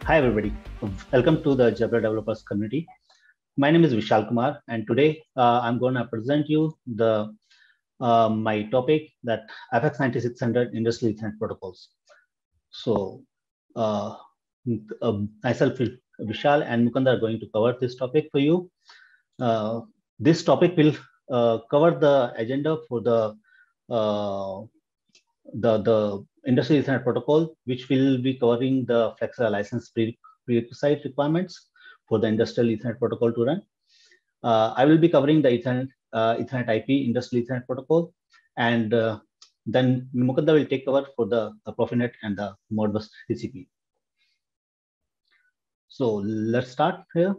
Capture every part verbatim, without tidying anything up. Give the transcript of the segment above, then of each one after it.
Hi everybody, welcome to the Jabra Developers community. My name is Vishal Kumar, and today uh, I'm going to present you the uh, my topic that F X ninety-six hundred Industrial Ethernet Protocols. So uh, uh, myself, Vishal and Mukunda are going to cover this topic for you. Uh, this topic will uh, cover the agenda for the uh, the the Industrial Ethernet Protocol, which will be covering the flexible license prerequisite requirements for the Industrial Ethernet Protocol to run. Uh, I will be covering the Ethernet, uh, Ethernet I P Industrial Ethernet Protocol, and uh, then Mukunda will take cover for the, the Profinet and the Modbus T C P. So let's start here.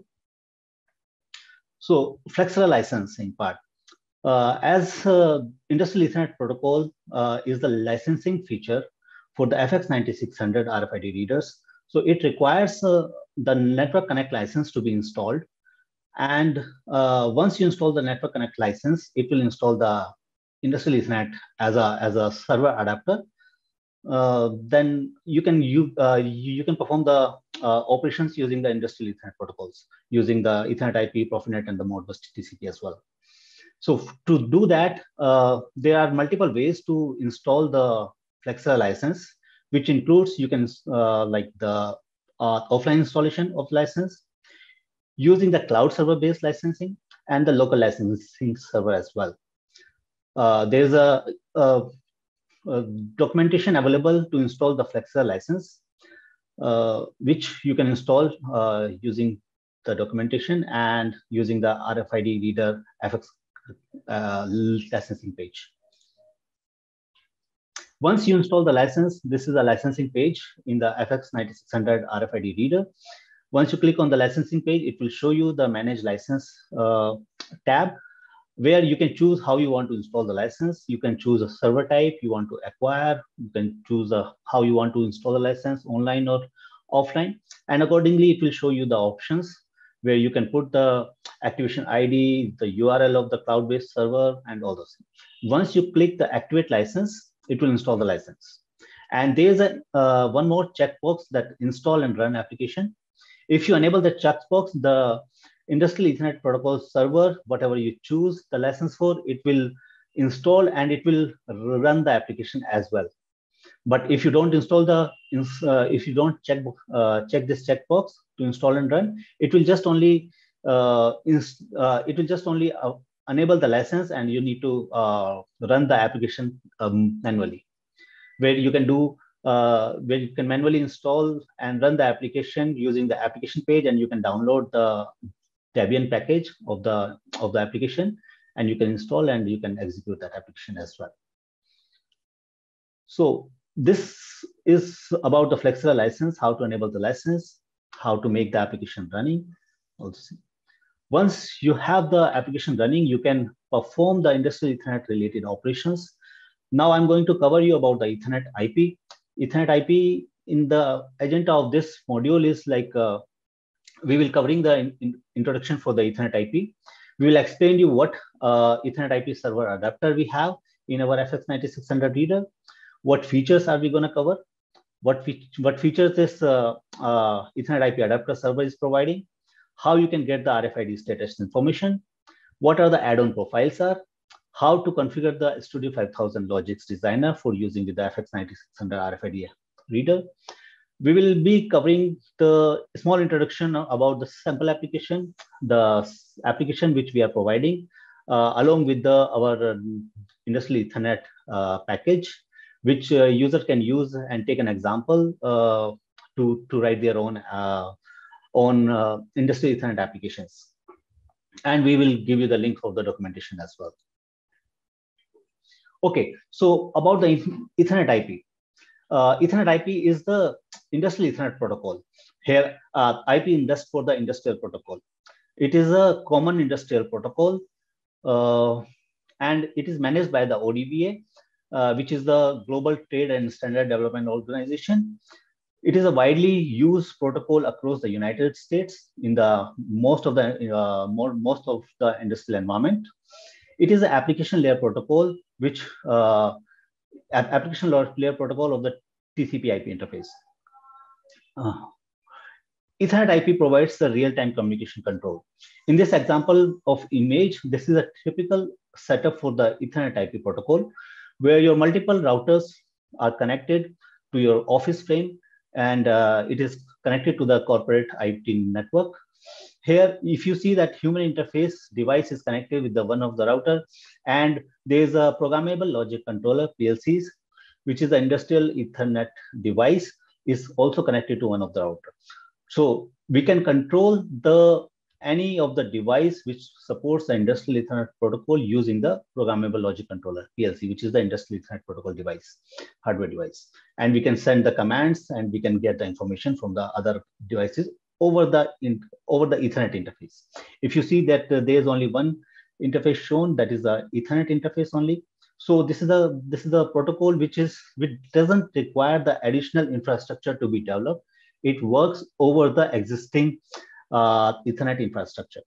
So flexible licensing part. Uh, as uh, Industrial Ethernet Protocol uh, is the licensing feature for the F X ninety-six hundred R F I D readers. So it requires uh, the Network Connect license to be installed. And uh, once you install the Network Connect license, it will install the Industrial Ethernet as a, as a server adapter. Uh, then you can you, uh, you, you can perform the uh, operations using the Industrial Ethernet protocols, using the Ethernet I P, Profinet, and the Modbus T C P as well. So to do that, uh, there are multiple ways to install the Flexa license, which includes you can uh, like the uh, offline installation of license, using the cloud server-based licensing, and the local licensing server as well. Uh, there's a, a, a documentation available to install the Flexa license, uh, which you can install uh, using the documentation and using the R F I D reader F X uh, licensing page. Once you install the license, this is a licensing page in the F X ninety-six hundred R F I D reader. Once you click on the licensing page, it will show you the Manage License uh, tab, where you can choose how you want to install the license. You can choose a server type you want to acquire. You can choose a, how you want to install the license, online or offline. And accordingly, it will show you the options where you can put the activation I D, the U R L of the cloud-based server, and all those things. Once you click the Activate License, it will install the license. And there's a uh, one more checkbox, that Install and Run Application. If you enable the checkbox, the Industrial Ethernet Protocol server, whatever you choose the license for, it will install and it will run the application as well. But if you don't install the, uh, if you don't check uh, check this checkbox to install and run, it will just only uh, uh, it will just only uh, enable the license, and you need to uh, run the application um, manually, where you can do uh, where you can manually install and run the application using the application page, and you can download the Debian package of the of the application, and you can install and you can execute that application as well. So this is about the flexible license, how to enable the license, how to make the application running. Also, once you have the application running, you can perform the Industrial Ethernet related operations. Now I'm going to cover you about the Ethernet I P. Ethernet I P in the agenda of this module is like uh, we will covering the in, in introduction for the Ethernet I P. We will explain you what uh, Ethernet I P server adapter we have in our F X ninety-six hundred reader. What features are we going to cover? What, fe what features this uh, uh, Ethernet I P adapter server is providing? How you can get the R F I D status information? What are the add-on profiles are? How to configure the Studio five thousand Logix Designer for using the F X ninety-six hundred R F I D reader. We will be covering the small introduction about the sample application, the application which we are providing, uh, along with the our Industrial Ethernet uh, package, which uh, user can use and take an example uh, to, to write their own, uh, own uh, Industrial Ethernet applications. And we will give you the link of the documentation as well. Okay, so about the Ethernet I P. Uh, Ethernet I P is the Industrial Ethernet Protocol. Here, uh, I P indust for the industrial protocol. It is a common industrial protocol, uh, and it is managed by the O D B A, uh, which is the Global Trade and Standard Development Organization. It is a widely used protocol across the United States in the most of the uh, more, most of the industrial environment. It is an application layer protocol, which uh, application layer protocol of the T C P I P interface. Uh, Ethernet I P provides the real-time communication control. In this example of image, this is a typical setup for the Ethernet I P protocol, where your multiple routers are connected to your office frame, and uh, it is connected to the corporate I P network. Here, if you see that human interface device is connected with the one of the router, and there is a programmable logic controller, P L Cs, which is the industrial Ethernet device, is also connected to one of the router. So we can control the any of the device which supports the industrial Ethernet protocol using the programmable logic controller, P L C, which is the industrial Ethernet protocol device, hardware device. And we can send the commands and we can get the information from the other devices over the in, over the Ethernet interface. If you see that uh, there is only one interface shown, that is the Ethernet interface only. So this is a this is a protocol which is which doesn't require the additional infrastructure to be developed. It works over the existing uh, Ethernet infrastructure.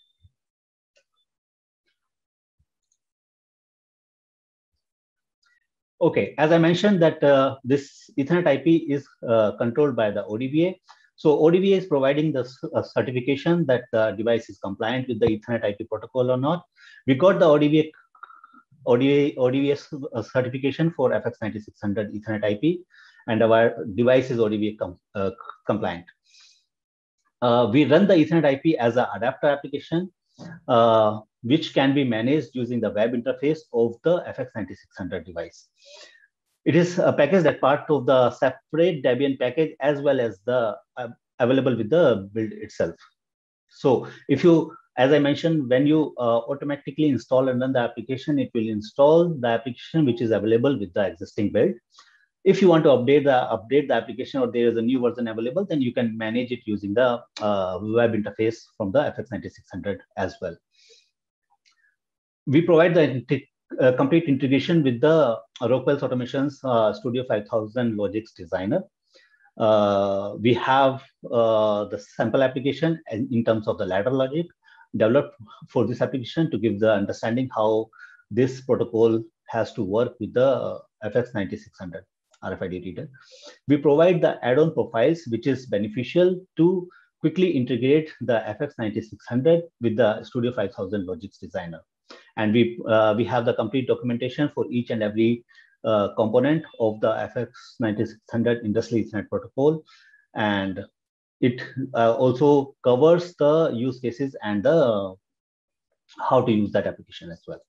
Okay, as I mentioned that uh, this Ethernet I P is uh, controlled by the O D B A. So O D B A is providing the uh, certification that the device is compliant with the Ethernet I P protocol or not. We got the O D B A O D B A certification for F X ninety-six hundred Ethernet I P, and our device is O D B A com uh, compliant. Uh, we run the Ethernet I P as an adapter application, uh, which can be managed using the web interface of the F X ninety-six hundred device. It is a package that part of the separate Debian package as well as the uh, available with the build itself. So if you, as I mentioned, when you uh, automatically install and run the application, it will install the application which is available with the existing build. If you want to update the update the application or there is a new version available, then you can manage it using the uh, web interface from the F X ninety-six hundred as well. We provide the uh, complete integration with the Rockwell's Automation's uh, Studio five thousand Logix Designer. Uh, we have uh, the sample application in terms of the ladder logic developed for this application to give the understanding how this protocol has to work with the F X ninety-six hundred R F I D reader. We provide the add-on profiles, which is beneficial to quickly integrate the F X ninety-six hundred with the Studio five thousand Logix Designer. And we, uh, we have the complete documentation for each and every uh, component of the F X ninety-six hundred Industrial Ethernet protocol. And it uh, also covers the use cases and the how to use that application as well.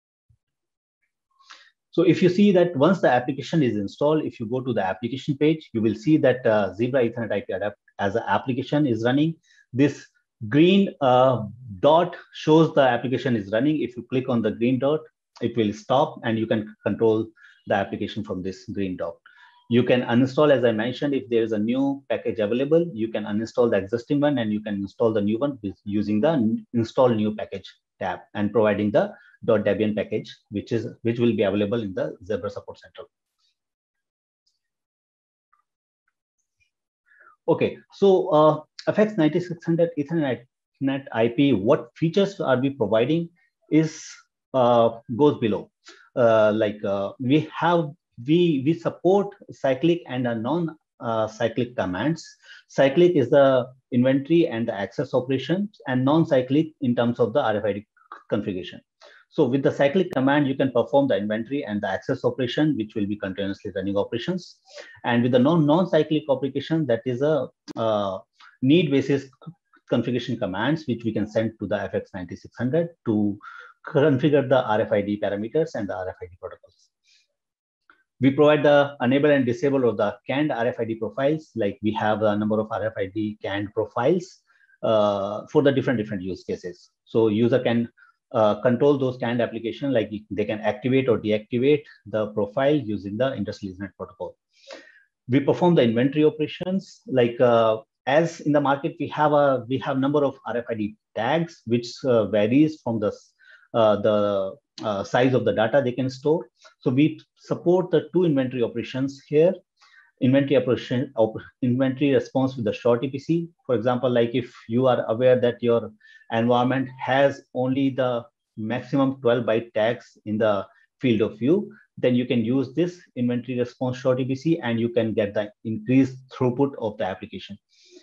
So if you see that once the application is installed, if you go to the application page, you will see that uh, Zebra Ethernet I P Adapt as an application is running. This green uh, dot shows the application is running. If you click on the green dot, it will stop and you can control the application from this green dot. You can uninstall, as I mentioned, if there is a new package available, you can uninstall the existing one and you can install the new one using the install new package tab and providing the .debian package, which is which will be available in the Zebra Support Center. Okay, so uh, F X ninety-six hundred Ethernet I P, what features are we providing is uh, goes below. Uh, like uh, we have we we support cyclic and a non uh, cyclic commands. Cyclic is the inventory and the access operations, and non-cyclic in terms of the R F I D configuration. So with the cyclic command, you can perform the inventory and the access operation, which will be continuously running operations. And with the non non-cyclic operation, that is a uh, need basis configuration commands, which we can send to the F X ninety-six hundred to configure the R F I D parameters and the R F I D protocols. We provide the enable and disable of the canned R F I D profiles. Like we have a number of R F I D canned profiles uh, for the different different use cases. So user can uh, control those canned application, like they can activate or deactivate the profile using the Industrial Ethernet protocol. We perform the inventory operations. Like uh, as in the market, we have a we have number of R F I D tags, which uh, varies from the uh, the uh, size of the data they can store. So we support the two inventory operations here. Inventory operation, op inventory response with the short E P C. For example, like if you are aware that your environment has only the maximum twelve byte tags in the field of view, then you can use this inventory response short E P C and you can get the increased throughput of the application.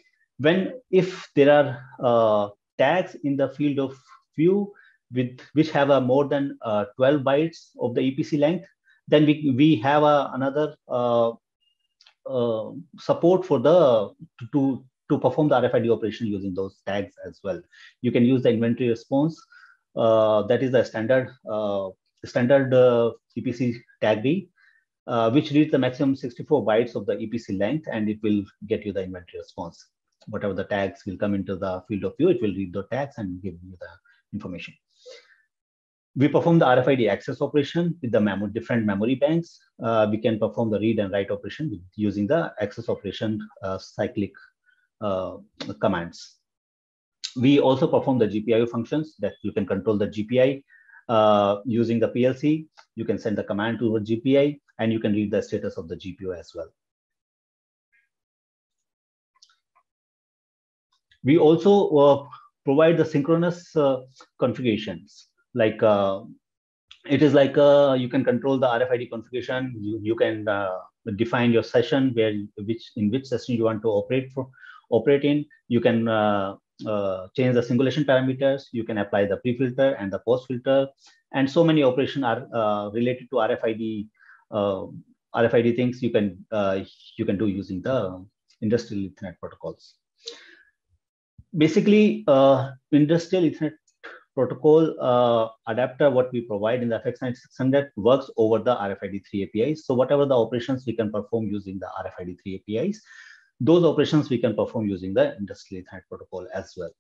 when if there are uh, tags in the field of view with which have a more than uh, twelve bytes of the E P C length, then we we have a, another uh, uh, support for the to to perform the R F I D operation using those tags as well. You can use the inventory response. Uh, that is the standard uh, standard uh, E P C tag D, uh, which reads the maximum sixty-four bytes of the E P C length, and it will get you the inventory response. Whatever the tags will come into the field of view, it will read the tags and give you the information. We perform the R F I D access operation with the mem different memory banks. Uh, we can perform the read and write operation with, using the access operation uh, cyclic uh, commands. We also perform the G P I O functions that you can control the G P I uh, using the P L C. You can send the command to the G P I, and you can read the status of the G P U as well. We also uh, provide the synchronous uh, configurations. Like uh, it is like uh, you can control the R F I D configuration. You, you can uh, define your session where which in which session you want to operate for operate in. You can uh, uh, change the singulation parameters. You can apply the pre-filter and the post-filter, and so many operations are uh, related to R F I D uh, R F I D things you can uh, you can do using the industrial Ethernet protocols. Basically, uh, industrial Ethernet protocol uh, adapter, what we provide in the F X ninety-six hundred, works over the R F I D three A P Is. So whatever the operations we can perform using the R F I D three A P Is, those operations we can perform using the industrial Ethernet protocol as well.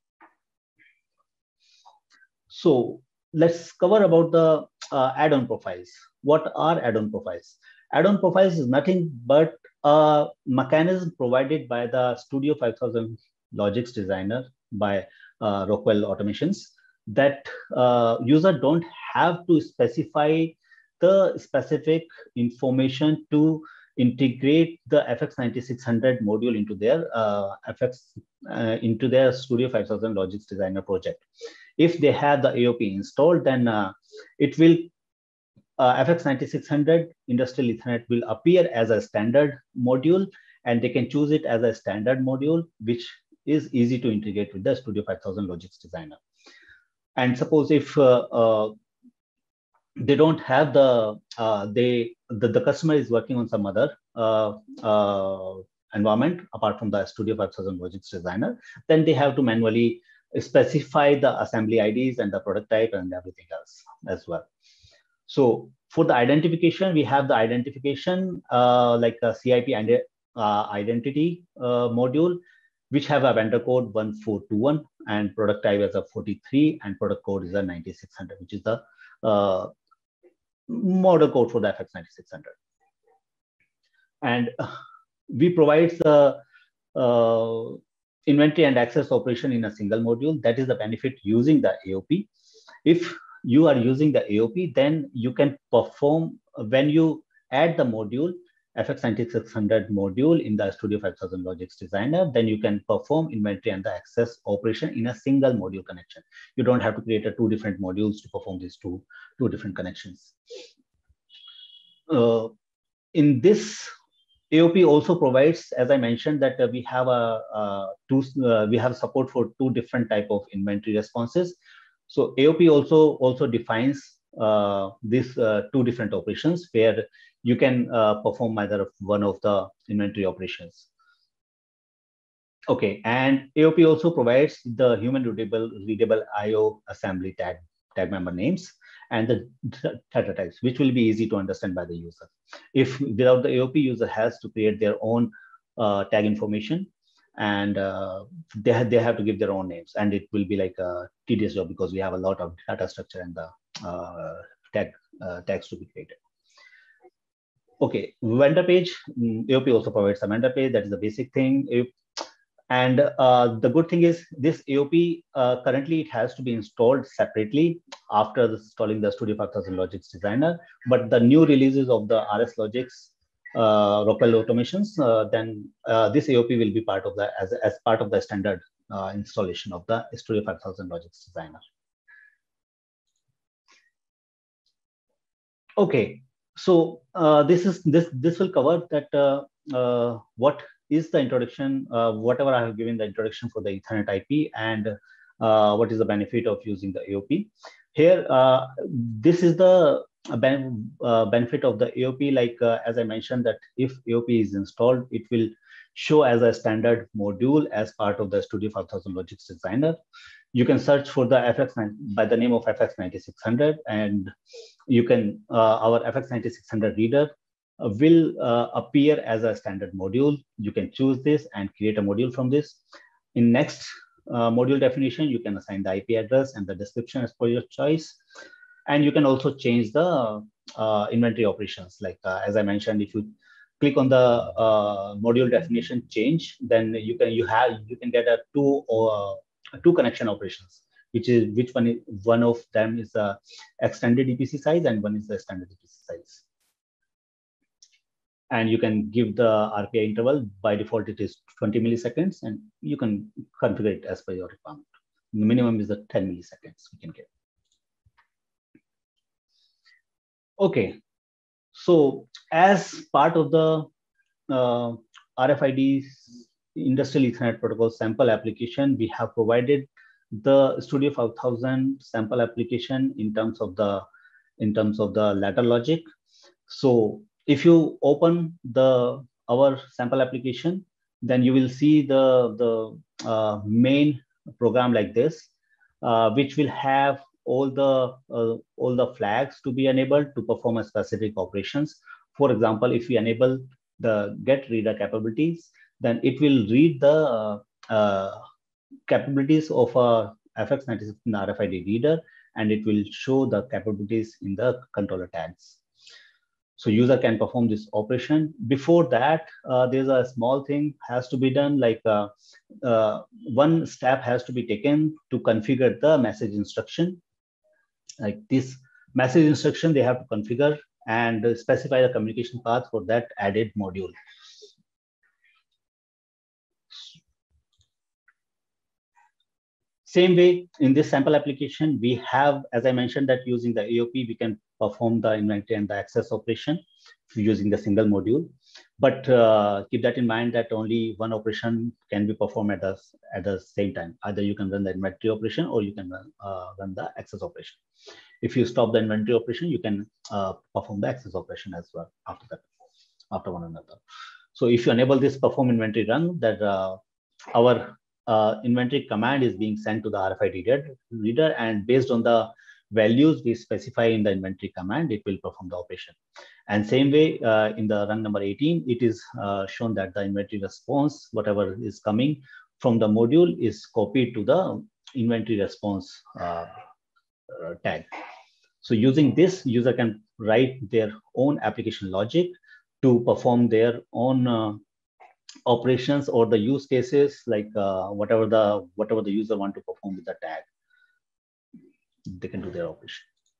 So let's cover about the uh, add-on profiles. What are add-on profiles? Add-on profiles is nothing but a mechanism provided by the Studio five thousand Logix Designer by uh, Rockwell Automations that uh, user don't have to specify the specific information to integrate the F X ninety-six hundred module into their uh, F X uh, into their Studio five thousand Logix Designer project. If they have the A O P installed, then uh, it will uh, F X ninety-six hundred Industrial Ethernet will appear as a standard module, and they can choose it as a standard module, which is easy to integrate with the Studio five thousand Logix Designer. And suppose if uh, uh, they don't have the uh, they the, the customer is working on some other uh, uh, environment apart from the Studio five thousand Logix Designer, then they have to manually specify the assembly I Ds and the product type and everything else as well. So for the identification, we have the identification uh, like a C I P and uh, identity uh, module, which have a vendor code one four two one and product type as a forty-three, and product code is a ninety-six hundred, which is the uh, model code for the F X ninety-six hundred. And uh, we provide the uh, inventory and access operation in a single module. That is the benefit using the A O P. If you are using the A O P, then you can perform, when you add the module, F X ninety-six hundred module in the Studio five thousand Logix Designer, then you can perform inventory and the access operation in a single module connection. You don't have to create a two different modules to perform these two, two different connections. Uh, in this, A O P also provides, as I mentioned, that uh, we have a uh, two uh, we have support for two different type of inventory responses. So A O P also also defines uh, these uh, two different operations where you can uh, perform either one of the inventory operations. Okay, and A O P also provides the human readable readable I O assembly tag tag member names and the data types, which will be easy to understand by the user. If without the A O P, user has to create their own uh, tag information, and uh, they, have, they have to give their own names, and it will be like a tedious job because we have a lot of data structure and the uh, tag uh, tags to be created. Okay, vendor page. A O P also provides a vendor page. That is the basic thing. If, and uh, the good thing is this A O P uh, currently it has to be installed separately after installing the Studio five thousand Logix Designer. But the new releases of the R S Logix uh, Rockwell Automations, uh, then uh, this A O P will be part of the as as part of the standard uh, installation of the Studio five thousand Logix Designer. Okay, so uh, this is this this will cover that uh, uh, what is the introduction, uh, whatever I have given the introduction for the Ethernet I P, and uh, what is the benefit of using the A O P. Here, uh, this is the ben uh, benefit of the A O P. Like uh, as I mentioned, that if A O P is installed, it will show as a standard module as part of the Studio five thousand Logics Designer. You can search for the F X by the name of F X ninety-six hundred, and you can uh, our F X ninety-six hundred reader uh, will uh, appear as a standard module. You can choose this and create a module from this. In next uh, module definition, you can assign the I P address and the description as per your choice. And you can also change the uh, inventory operations. Like uh, as I mentioned, if you click on the uh, module definition change, then you can you have you can get a two or uh, two connection operations, which is which one is one of them is the extended E P C size and one is the standard E P C size. And you can give the R P I interval. By default, it is twenty milliseconds, and you can configure it as per your requirement. The minimum is the ten milliseconds we can get. Okay, so as part of the uh, R F I D Industrial Ethernet Protocol sample application, we have provided the Studio five thousand sample application in terms of the in terms of the ladder logic. So if you open the our sample application, then you will see the the uh, main program like this, uh, which will have all the uh, all the flags to be enabled to perform a specific operations. For example, if we enable the get reader capabilities, then it will read the uh, uh, capabilities of a F X ninety-six R F I D reader, and it will show the capabilities in the controller tags. So user can perform this operation. Before that, uh, there's a small thing has to be done, like uh, uh, one step has to be taken to configure the message instruction. Like this message instruction, they have to configure and specify the communication path for that added module. Same way, in this sample application, we have, as I mentioned, that using the A O P, we can perform the inventory and the access operation using the single module. But uh, keep that in mind that only one operation can be performed at the, at the same time. Either you can run the inventory operation or you can run, uh, run the access operation. If you stop the inventory operation, you can uh, perform the access operation as well after that, after one another. So if you enable this perform inventory run, that uh, our uh, inventory command is being sent to the R F I D reader, reader, and based on the values we specify in the inventory command, it will perform the operation. And same way, uh, in the run number eighteen, it is uh, shown that the inventory response, whatever is coming from the module, is copied to the inventory response uh, uh, tag. So using this, user can write their own application logic to perform their own uh, operations or the use cases, like uh, whatever the whatever the user want to perform with the tag, they can do their operation.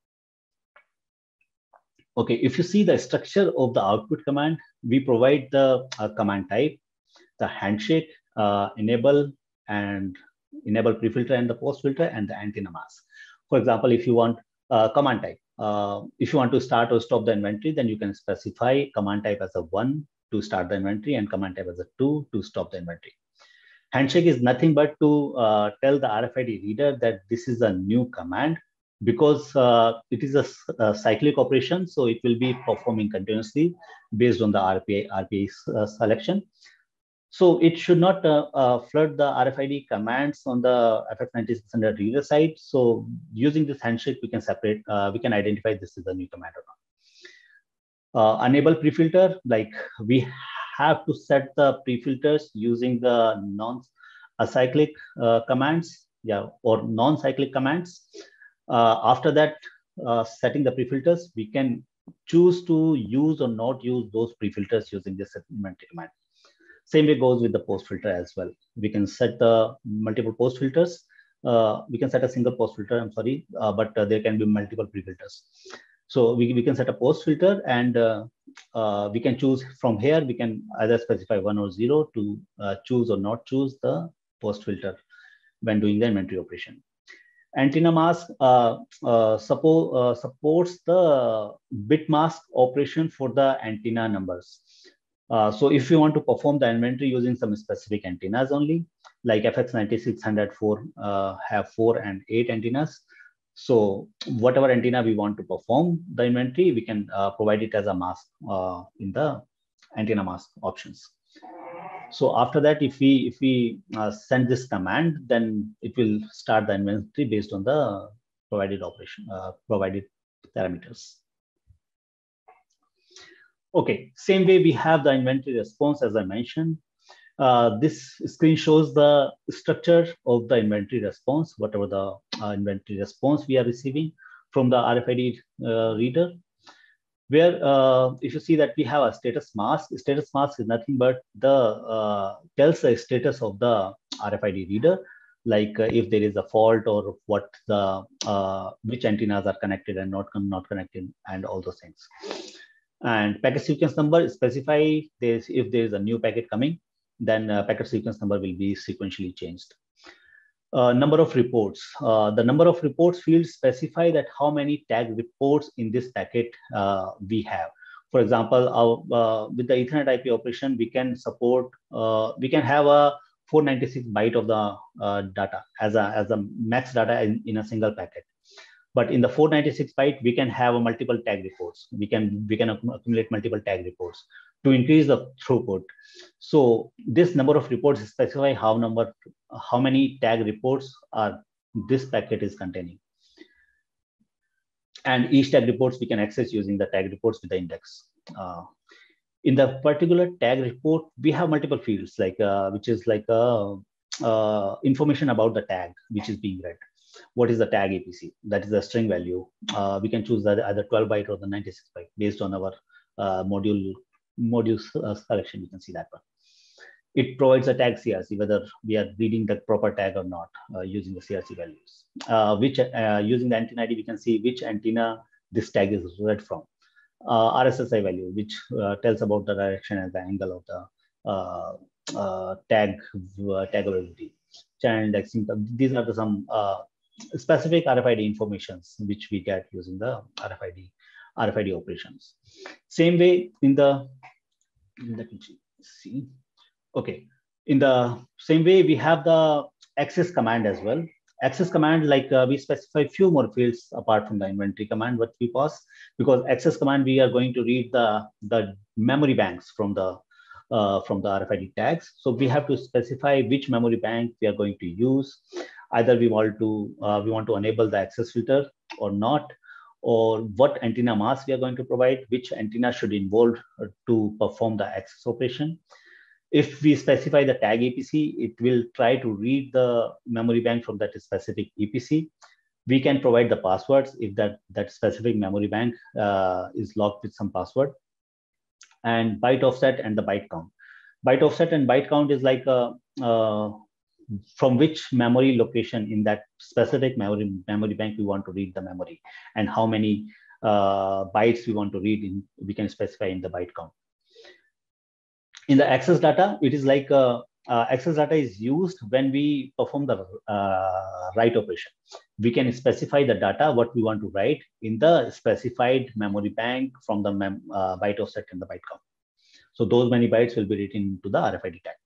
Okay, if you see the structure of the output command, we provide the uh, command type, the handshake, uh, enable and enable pre-filter and the post-filter, and the antenna mask. For example, if you want uh, command type, uh, if you want to start or stop the inventory, then you can specify command type as a one to start the inventory and command type as a two to stop the inventory. Handshake is nothing but to uh, tell the R F I D reader that this is a new command, because uh, it is a, a cyclic operation, so it will be performing continuously based on the R P I, R P I uh, selection. So it should not uh, uh, flood the R F I D commands on the F X ninety-six hundred reader side. So using this handshake, we can separate, uh, we can identify this is a new command or not. Uh, enable pre-filter, like we have to set the pre-filters using the non-acyclic uh, commands, yeah, or non-cyclic commands. Uh, after that, uh, setting the pre-filters, we can choose to use or not use those pre-filters using this inventory command. Same way goes with the post filter as well. We can set the multiple post filters. Uh, we can set a single post filter, I'm sorry, uh, but uh, there can be multiple pre-filters. So we, we can set a post filter, and uh, uh, we can choose from here, we can either specify one or zero to uh, choose or not choose the post filter when doing the inventory operation. Antenna mask uh, uh, support, uh, supports the bit mask operation for the antenna numbers. Uh, so if you want to perform the inventory using some specific antennas only, like F X ninety-six hundred four uh, have four and eight antennas. So whatever antenna we want to perform the inventory, we can uh, provide it as a mask uh, in the antenna mask options. So after that, if we if we uh, send this command, then it will start the inventory based on the provided operation, uh, provided parameters. Okay, same way we have the inventory response as I mentioned. Uh, this screen shows the structure of the inventory response, whatever the uh, inventory response we are receiving from the R F I D uh, reader. Where uh, if you see that we have a status mask, status mask is nothing but the uh, tells the status of the R F I D reader, like uh, if there is a fault or what the uh, which antennas are connected and not not connected and all those things. And packet sequence number specify this if there is a new packet coming, then uh, packet sequence number will be sequentially changed. Uh, number of reports. Uh, the number of reports fields specify that how many tag reports in this packet uh, we have. For example, our, uh, with the Ethernet I P operation, we can support, uh, we can have a four ninety-six byte of the uh, data as a as a max data in, in a single packet. But in the four ninety-six byte, we can have a multiple tag reports. We can we can accumulate multiple tag reports to increase the throughput. So this number of reports specify how number how many tag reports are this packet is containing. And each tag reports we can access using the tag reports with the index. Uh, in the particular tag report, we have multiple fields like uh, which is like uh, uh, information about the tag which is being read. What is the tag A P C? That is the string value. Uh, we can choose the, either twelve byte or the ninety-six byte based on our uh, module module uh, selection. You can see that one. It provides a tag C R C, whether we are reading the proper tag or not uh, using the C R C values. Uh, which uh, using the antenna I D, we can see which antenna this tag is read from. Uh, R S S I value, which uh, tells about the direction and the angle of the uh, uh, tag uh, taggability. Channel indexing. These are the some uh, specific R F I D informations which we get using the R F I D R F I D operations. Same way in the let me see. Okay, in the same way we have the access command as well. Access command, like uh, we specify few more fields apart from the inventory command what we pass, because access command we are going to read the the memory banks from the uh, from the R F I D tags. So we have to specify which memory bank we are going to use. Either we want to uh, we want to enable the access filter or not, or what antenna mask we are going to provide, which antenna should involve to perform the access operation. If we specify the tag A P C, it will try to read the memory bank from that specific E P C. We can provide the passwords if that, that specific memory bank uh, is locked with some password. And byte offset and the byte count. Byte offset and byte count is like a, uh, from which memory location in that specific memory, memory bank we want to read the memory, and how many uh, bytes we want to read in, we can specify in the byte count. In the access data, it is like uh, uh, access data is used when we perform the uh, write operation. We can specify the data, what we want to write in the specified memory bank from the mem uh, byte offset and the byte count. So those many bytes will be written to the R F I D tag.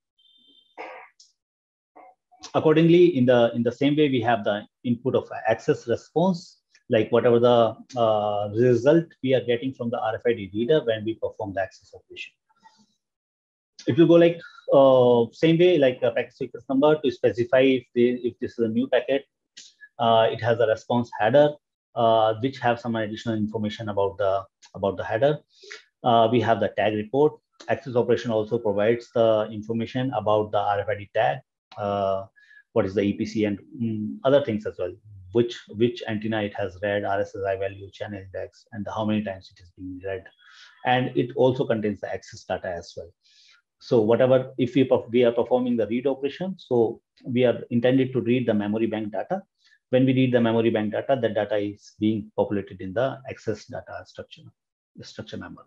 Accordingly, in the in the same way, we have the input of access response, like whatever the uh, result we are getting from the R F I D reader when we perform the access operation. If you go like uh, same way, like a packet sequence number to specify if, the, if this is a new packet, uh, it has a response header, uh, which have some additional information about the about the header. Uh, we have the tag report. Access operation also provides the information about the R F I D tag, uh, what is the E P C and mm, other things as well, which which antenna it has read, R S S I value, channel index, and the, how many times it is being read. And it also contains the access data as well. So whatever, if we, we are performing the read operation, so we are intended to read the memory bank data. When we read the memory bank data, the data is being populated in the access data structure, the structure member.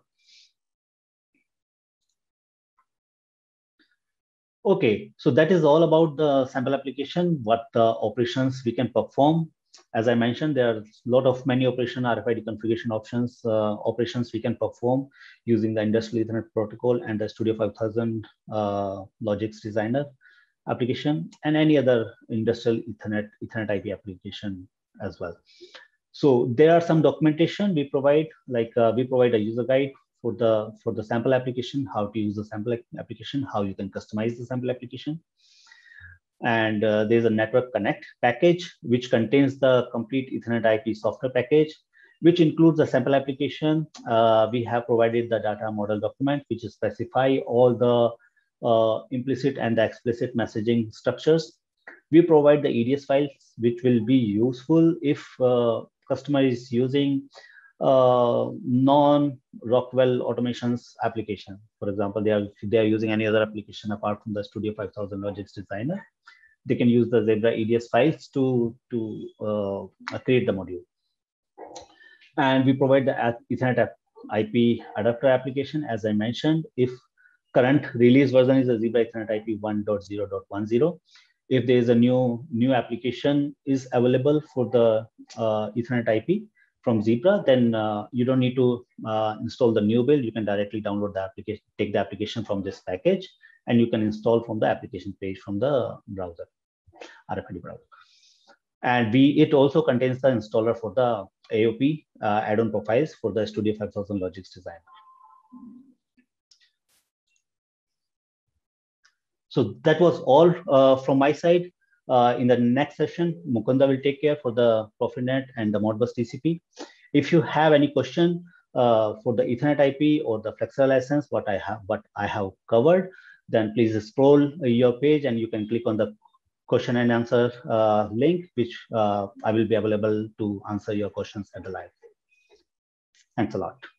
Okay, so that is all about the sample application, what the operations we can perform As I mentioned, there are a lot of many operation R F I D configuration options, uh, operations we can perform using the Industrial Ethernet Protocol and the Studio five thousand uh, Logix Designer application, and any other industrial Ethernet, Ethernet I P application as well. So there are some documentation we provide, like uh, we provide a user guide for the for the sample application, how to use the sample application, how you can customize the sample application. And uh, there's a Network Connect package, which contains the complete Ethernet I P software package, which includes the sample application. Uh, we have provided the data model document, which specify all the uh, implicit and the explicit messaging structures. We provide the E D S files, which will be useful if uh, customer is using uh, non-Rockwell automations application. For example, they are, if they are using any other application apart from the Studio five thousand Logix Designer, they can use the Zebra E D S files to, to uh, create the module. And we provide the Ethernet I P adapter application. As I mentioned, if current release version is a Zebra Ethernet I P one dot zero dot ten, if there is a new new application is available for the uh, Ethernet I P from Zebra, then uh, you don't need to uh, install the new build. You can directly download the application, take the application from this package, and you can install from the application page from the browser, R F I D browser. And we it also contains the installer for the A O P uh, add-on profiles for the Studio five thousand Logix Designer. So that was all uh, from my side. Uh, in the next session, Mukunda will take care for the Profinet and the Modbus T C P. If you have any question uh, for the Ethernet I P or the Flexera license, what I have, what I have covered, then please scroll your page and you can click on the question and answer uh, link, which uh, I will be available to answer your questions at the live. Thanks a lot.